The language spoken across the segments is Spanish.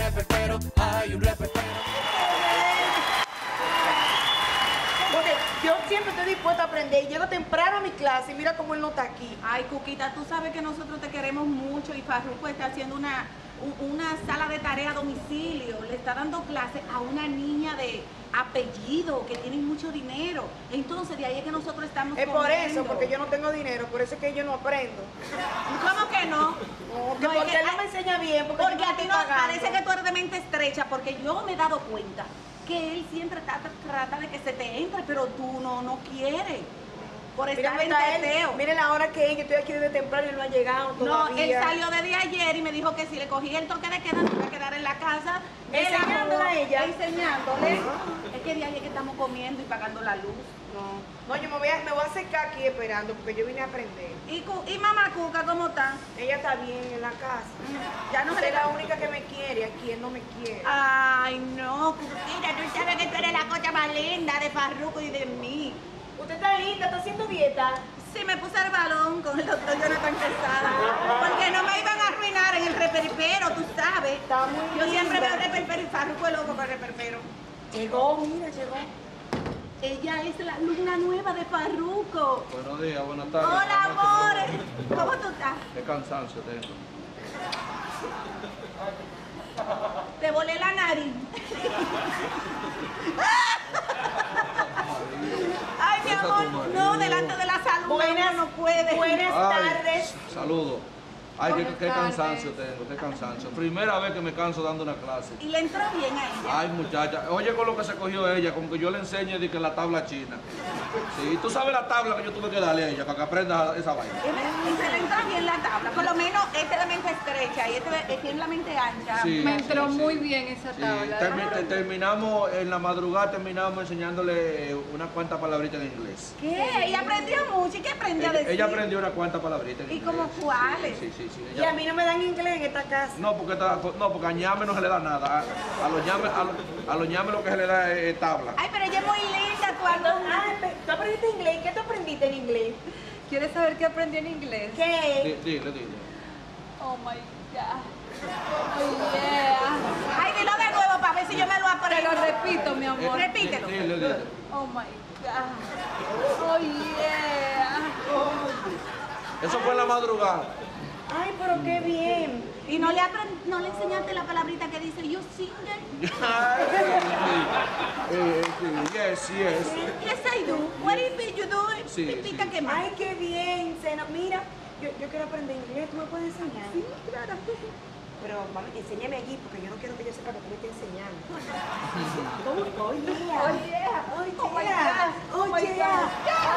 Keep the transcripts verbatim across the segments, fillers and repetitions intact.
reperpero, hay un reperpero. Porque yo siempre estoy dispuesta a aprender y llego temprano a mi clase y mira cómo él no está aquí. Ay, Cuquita, tú sabes que nosotros te queremos mucho y Farruko está haciendo una, un- una sala de tarea a domicilio. Le está dando clases a una niña de apellido que tiene mucho dinero. Entonces, de ahí es que nosotros estamos Es por eso, comiendo. porque yo no tengo dinero, por eso es que yo no aprendo. ¿Cómo que no? No, que No, es porque que- él no me enseña bien, porque, Porque yo no a ti estoy no pagando. parece que tú eres de mente estrecha, porque yo me he dado cuenta que él siempre trata, trata de que se te entre, pero tú no, no quieres. Por Mira, estar en está él, teteo. mire la hora que es, yo estoy aquí desde temprano y él no ha llegado No, todavía. él salió desde ayer y me dijo que si le cogía el toque de queda, se iba a quedar en la casa. Enseñándola a ella. Enseñándole. Es que de ahí es que estamos comiendo y pagando la luz. No, no, yo me voy, a, me voy a acercar aquí esperando porque yo vine a aprender. ¿Y, Cu- y mamá Cuca cómo está? Ella está bien en la casa. Ya no se Ella le es la única que me quiere, aquí él no me quiere. Ay, no, Cuquita, tú sabes que tú eres la cosa más linda de Farruko y de mí. Usted está linda, está haciendo dieta. Sí, me puse el balón con el doctor Jonathan Quesada, porque no me iban a arruinar en el reperpero, tú sabes. Está muy Yo siempre linda. veo el reperpero y Farruko es loco con el reperpero. Llegó, mira, llegó. Ella es la luna nueva de Farruko. Buenos días, buenas tardes. Hola, amores. ¿Cómo tú estás? Qué cansancio tengo. Te volé la nariz. Ay, mi amor, no, delante de la salud Buenas, uno no puede. buenas Ay, tardes. saludos. Ay, qué, Buenas qué tardes. cansancio tengo, qué cansancio. Primera vez que me canso dando una clase. Y le entró bien a ella. Ay, muchacha, oye con lo que se cogió ella, como que yo le enseñe de que la tabla china. Sí, tú sabes la tabla que yo tuve que darle a ella para que aprenda esa vaina. Y le- y se le entra bien la tabla. Por lo menos este de mente estrecha y este de- tiene la mente ancha. Sí, Me entró sí, sí. muy bien esa Sí, tabla. termi- te- terminamos, en la madrugada terminamos enseñándole unas cuantas palabritas en inglés. ¿Qué? Ella aprendió mucho. ¿Y qué aprendió a Ella, decir? ella aprendió unas cuantas palabritas en ¿Y inglés. como cuáles? Sí, sí, sí. Y ella- a mí no me dan inglés en esta casa. No, porque, está- no, porque a ñame no se le da nada. A, a los ñames a los, a los ñames lo que se le da es, es tabla. Ay, pero ella es muy linda. Tú Cuando, algo... ah, pe- ¿tú aprendiste inglés? ¿Qué tú aprendiste en inglés? ¿Quieres saber qué aprendí en inglés? ¿Qué? Di- Dile, dile. Oh my God. Oh yeah. Ay, dilo de nuevo para ver si yo me lo Te aprendo. lo repito, mi amor. Eh, Repítelo. di- Dile, dile. Oh my God. Oh yeah. Eso fue en la madrugada. Ay, pero qué bien. Y no le, aprend... no le enseñaste la palabrita que dice you single. Ay, sí, eh, sí, yes, yes. Yes, I do. What is it you do? Sí, Pipita, sí. ¿qué más? Ay, qué bien, Sena. Mira, yo, yo quiero aprender inglés. ¿Tú me puedes enseñar? Sí, claro. Pero mami, enséñame allí porque yo no quiero que yo sepa que tú me estás enseñando. Oh, oh, yeah. Oh, yeah. Oh, Oh, my yeah. God. Oh, Oh, my yeah. God.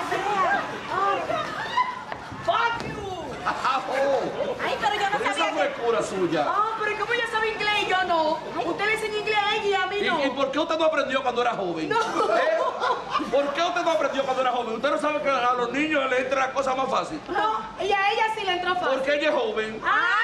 Oh, yeah. Fuck you. Oh, Ay, pero yo no esa sabía que... frescura suya. Ah, pero ¿cómo ella sabe inglés y yo no? Usted le enseña inglés a ella y a mí no. ¿Y, y por qué usted no aprendió cuando era joven? No. ¿Eh? ¿Por qué usted no aprendió cuando era joven? ¿Usted no sabe que a los niños les entra la cosa más fácil? No, y a ella sí le entró fácil. Porque ella es joven.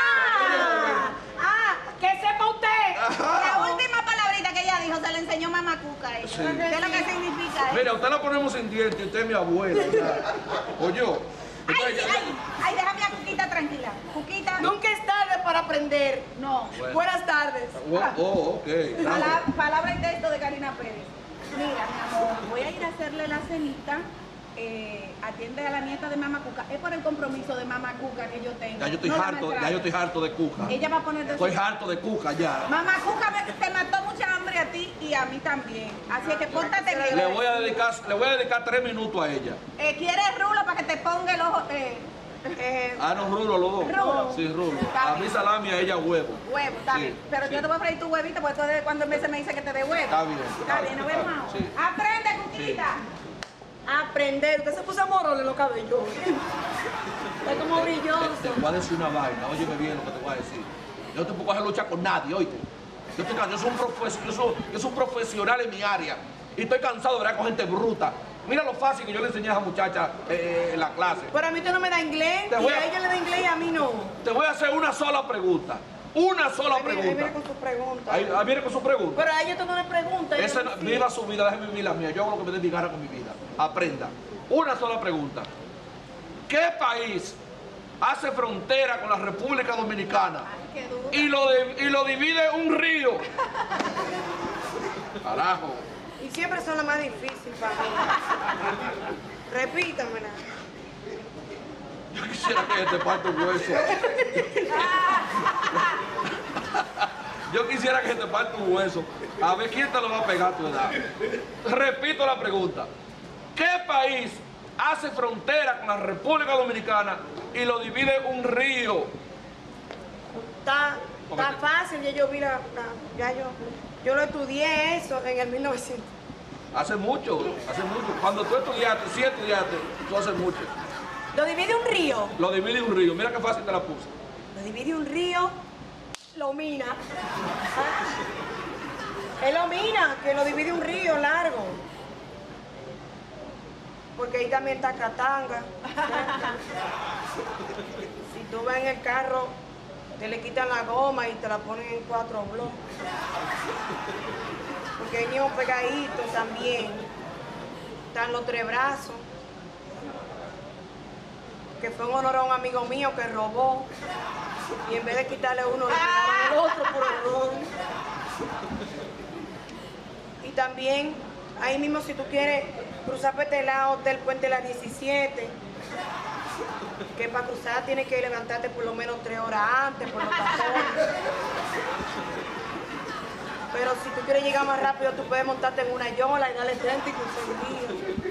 Ah, ah, que sepa usted. La última palabrita que ella dijo se la enseñó Mamá Cuca a ella. Sí. ¿Qué es lo que significa eso? Mira, usted la ponemos sin dientes y usted es mi abuela. Oye, Ay, entonces ya- ay, ay, déjame a Cuquita tranquila. Cuquita. Nunca es tarde para aprender. No. Bueno. Buenas tardes. Oh, oh, ok. Pala- palabra y texto de Karina Pérez. Mira, mi amor, voy a ir a hacerle la cenita. Eh, atiende a la nieta de Mamá Cuca. Es por el compromiso de Mamá Cuca que yo tengo. Ya yo estoy No la harto, ya maltrates. yo estoy harto de cuca. Ella va a poner de Estoy su- harto de cuca ya. Mamá Cuca me- te mató mucha hambre a ti y a mí también. Así es que pórtate bien. Le voy a dedicar, le voy a dedicar tres minutos a ella. Eh, ¿Quieres rulo para que te ponga el ojo? Eh, eh, Ah, no, rulo los dos. Rulo. Sí, rulo. Está A mí bien. salami, a ella huevo. Huevo, está Sí, bien. Pero sí. yo te voy a freír tu huevito porque tú de cuando en veces me dice que te dé huevo. Está bien, Está está bien, bien, nos vemos está ahora. bien, sí. Aprende, Cuquita. Aprender. Usted se puso amoroso en los cabellos. Está como Te, brilloso. te voy a decir una vaina, óyeme bien lo que te voy a decir. Yo no te puedo coger lucha con nadie, oíste. Yo, estoy, can- yo, soy un profes- yo, soy, yo soy un profesional en mi área y estoy cansado de ver con gente bruta. Mira lo fácil que yo le enseñé a esa muchacha eh, en la clase. Pero a mí usted no me da inglés. Te Y voy a- a ella le da inglés y a mí no. Te voy a hacer una sola pregunta. Una sola Ahí viene, ahí viene pregunta. con sus preguntas. Ahí, ahí viene con su pregunta. Pero a ella tú no le preguntas. Esa ella no- no- viva su vida, déjeme vivir la mía. Yo hago lo que me dé mi gana con mi vida. Aprenda. Una sola pregunta. ¿Qué país hace frontera con la República Dominicana Ay, qué duro. y lo, de- y lo divide un río? Carajo. Y siempre son las más difíciles para mí. Repítamela. Yo quisiera que te parte un hueso. Yo quisiera que te parte un hueso. A ver quién te lo va a pegar a tu edad. Repito la pregunta. ¿Qué país hace frontera con la República Dominicana y lo divide un río? Está, está fácil, ya yo vi la, la- ya yo, yo lo estudié eso en el mil novecientos. Hace mucho, hace mucho. Cuando tú estudiaste, si estudiaste, tú haces mucho. Lo divide un río. Lo divide un río. Mira qué fácil te la puse. Lo divide un río, lo mina. Es lo mina, que lo divide un río largo. Porque ahí también está Catanga. Si tú vas en el carro, te le quitan la goma y te la ponen en cuatro bloques. Porque hay niños pegaditos también. Están los tres brazos. Que fue en honor a un amigo mío que robó. Y en vez de quitarle uno, le pegaron el otro por error. Y también, ahí mismo si tú quieres cruzar por este lado del puente de la diecisiete, que para cruzar tienes que levantarte por lo menos tres horas antes, por los tapones. Pero si tú quieres llegar más rápido, tú puedes montarte en una yola y darle treinta y cruzar el día.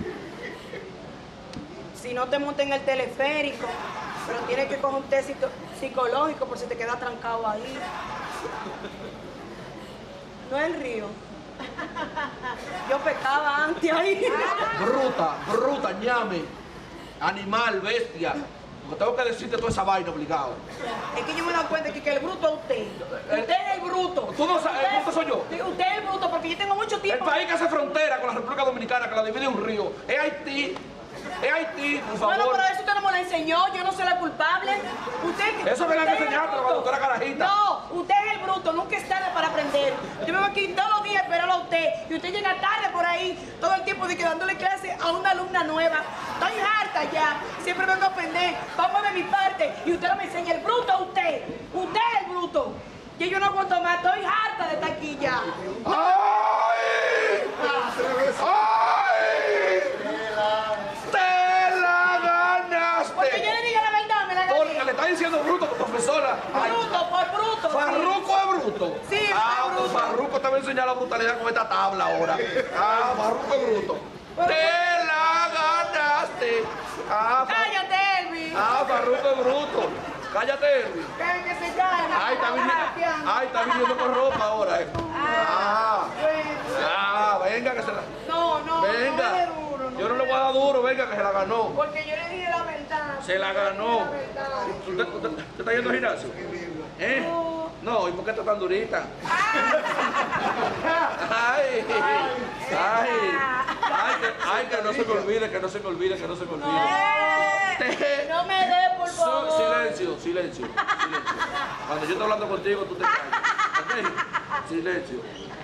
Si no te montas en el teleférico, pero tienes que coger un test psico- psicológico por si te quedas trancado ahí. No es el río. Yo pecaba antes ahí. Bruta, bruta, ñame, animal, bestia. Porque tengo que decirte toda esa vaina obligado. Es que yo me he dado cuenta que, que el bruto es usted. Usted es el bruto. Tú no sabes, el Usted- bruto soy yo. Sí, usted es el bruto porque yo tengo mucho El tiempo. país que hace frontera con la República Dominicana, que la divide un río, es Haití. Es Haití, por Bueno, favor. pero eso usted no me lo enseñó, yo no soy la culpable. Usted, Eso me lo usted es el enseñaste bruto. cuando tú eras carajita. No, usted es el bruto, nunca es tarde para aprender. Yo me voy aquí todos los días a esperarlo a usted y usted llega tarde por ahí, todo el tiempo de que dándole clase a una alumna nueva. Estoy harta ya, siempre vengo a aprender, vamos de mi parte y usted no me enseña el bruto a usted. Usted es el bruto. Y yo no aguanto más, estoy harta de estar aquí ya. ¡Ay! ¡Ay! ¡Te la Porque yo ganaste! le diga la verdad, me la Porque gané. le está diciendo bruto, profesora. Ay, Bruto, por bruto. sí. ¿Farruco es bruto? Sí, Ah, es bruto. pues Farruco te va a enseñar la brutalidad con esta tabla ahora. Ah, Farruco es bruto. Pero- ¡Te la ganaste! Ah, Fa- Cállate, Elvis. ah, Farruco es bruto. Cállate, Elvis. Que, que se cae. Ay, está viniendo, ay, está viniendo con ropa ahora. Eh. Ah, ah, venga que se la... No, no, no Venga. le duro. Yo no le voy a dar duro, venga que se la ganó. Porque yo le dije la verdad. Se la ganó. La verdad. ¿Usted, usted, usted está yendo al gimnasio? ¿Eh? No, ¿y por qué está tan durita? Ay, ay, ay, que, ay, que no se me olvide, que no se me olvide, que no se me olvide. Te- No me dé, por Su- favor. silencio, silencio, silencio. Cuando yo estoy hablando contigo, tú te callas. ¿Ok? Silencio.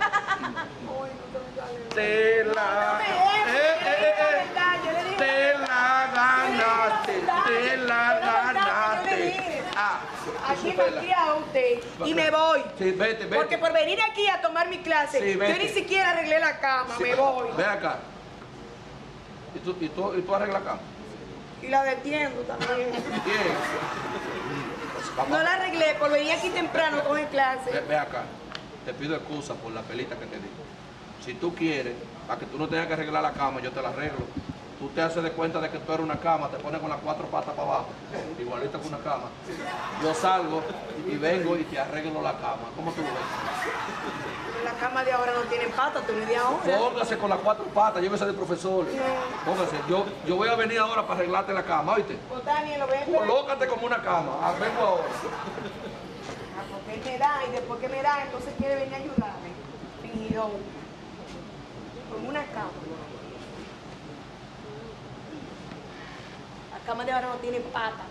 Te la... Eh, eh, eh, eh. Te la ganaste, te la ganaste. Ah, Aquí supera. me fui a usted y me voy. Sí, vete, vete. Porque por venir aquí a tomar mi clase, Sí, yo vete. ni siquiera arreglé la cama, Sí, me voy. Ven acá. ¿Y tú, y tú, y tú arreglas acá? Y la detiendo también. Bien. Pues vamos. No la arreglé por venir aquí temprano a coger Ve, clase. ve acá. Te pido excusa por la pelita que te di. Si tú quieres, para que tú no tengas que arreglar la cama, yo te la arreglo. Tú te haces de cuenta de que tú eres una cama, te pones con las cuatro patas para abajo, igualita que una cama. Yo salgo y vengo y te arreglo la cama. ¿Cómo tú lo ves? La cama de ahora no tiene patas, tú media hora. Póngase con las cuatro patas, llévese de profesor. Póngase, yo, yo voy a venir ahora para arreglarte la cama, ¿oíste? Pues Daniel, lo voy a esperar. Colócate como una cama. Ah, vengo ahora. Ah, porque él me da y después que me da, entonces quiere venir a ayudarme. Fingidón. Como una cama. Las camas de ahora no tienen patas.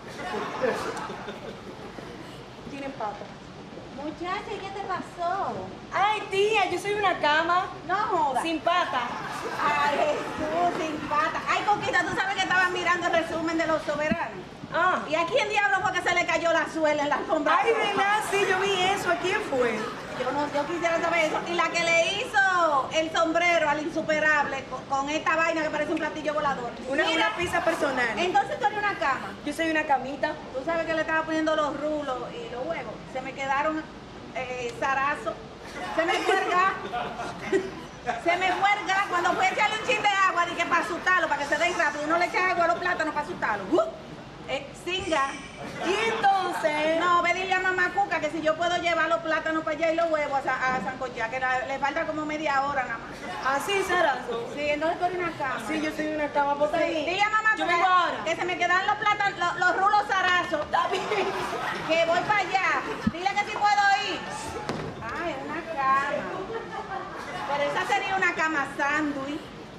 No tienen patas. Muchacha, ¿y qué te pasó? Ay, tía, yo soy una cama No jodas. sin patas. Ay, Jesús, sin pata. Ay, Coquita, tú sabes que estabas mirando el resumen de los soberanos. Ah. ¿Y a quién diablo fue que se le cayó la suela en la alfombra? Ay, ¿verdad? Sí, yo vi eso. ¿A quién fue? Yo no, yo quisiera saber eso. Y la que le hizo el sombrero al insuperable con, con esta vaina que parece un platillo volador. Una, Mira, una pizza personal. entonces tú eres una cama. Yo soy una camita. Tú sabes que le estaba poniendo los rulos y los huevos. Se me quedaron eh, zarazos. Se me fue el gas. Se me fue el gas. Cuando fui a echarle un chin de agua, dije para asustarlo, para que se den rápido. Uno le echa agua a los plátanos para asustarlo. Uh, eh, sin gas. Y entonces... No, ve dile a mamá Cuca que si yo puedo llevar los plátanos para allá y los huevos a, a sancochar, que la- le falta como media hora nada más. Así, Sarazo. Sí, entonces tú eres una cama. Sí, yo soy una cama. ¿Por Sí, qué? dile a mamá Yo Cuca vengo ahora. que se me quedan los plátanos, los, los rulos zarazos. Está bien. Que voy para allá. Dile que si puedo ir. Ay, una cama. Pero esa sería una cama sándwich.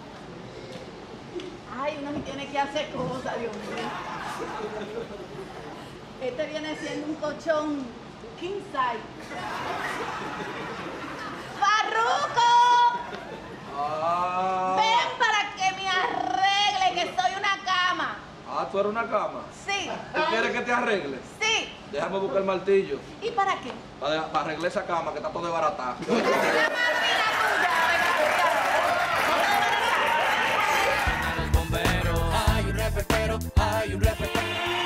Ay, uno sí tiene que hacer cosas, Dios mío. Este viene siendo un colchón king size. ¡Farruco! Ah, Ven para que me arregle, que soy una cama. ah, tú eres una cama. Sí, ¿Tú quieres que te arregle? sí. Déjame buscar el martillo ¿Y para qué? para, para arreglar esa cama que está todo desbaratada. La máquina tuya, venga, Los bomberos. Hay un repetero, hay un repetero.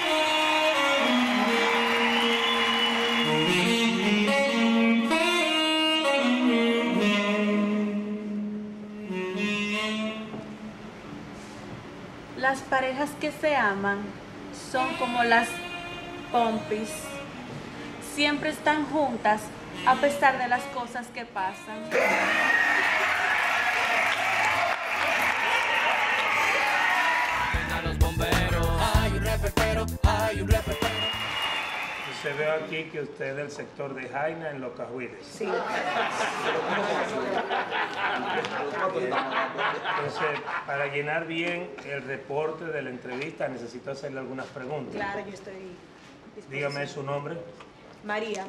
Las parejas que se aman son como las pompis. Siempre están juntas a pesar de las cosas que pasan. A los bomberos. Hay un repetero, hay un repetero. Se ve aquí que usted es del sector de Jaina en Los Cajuiles. Sí. Entonces, para llenar bien el reporte de la entrevista, necesito hacerle algunas preguntas. Claro, yo estoy... dispuesta. Dígame su nombre, María,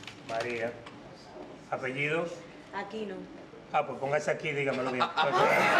María. Apellido. aquí no. Ah, pues póngase aquí, dígamelo bien.